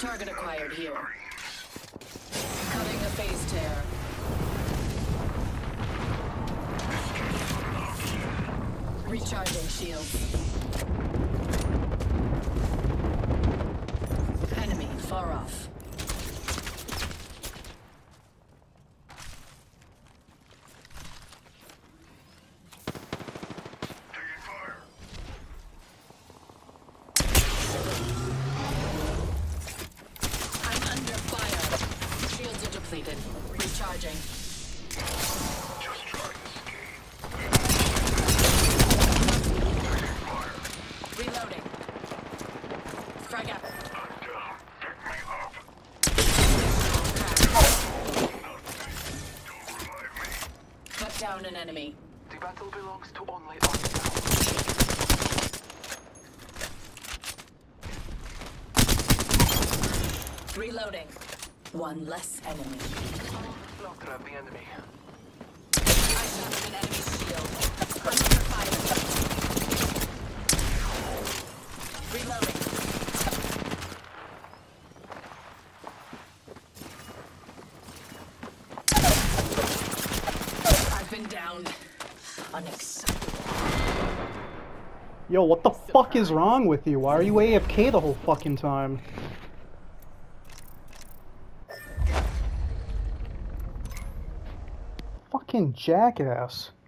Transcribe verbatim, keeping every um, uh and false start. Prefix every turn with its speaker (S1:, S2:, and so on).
S1: Target acquired here. Cutting the phase tear. Recharging shields. Enemy far off. Recharging.
S2: Just trying to escape.
S1: Reloading. Frag out.
S2: I'm down. Pick me up. Don't revive me.
S1: Cut down an enemy.
S3: The battle belongs to only us now.
S1: Reloading. One less enemy.
S3: Slaughter of the enemy.
S1: I shot an enemy's shield. I'm under fire. Reloading. I've been downed. Unacceptable.
S4: Yo, what the fuck is wrong with you? Why are you A F K the whole fucking time? Fucking jackass.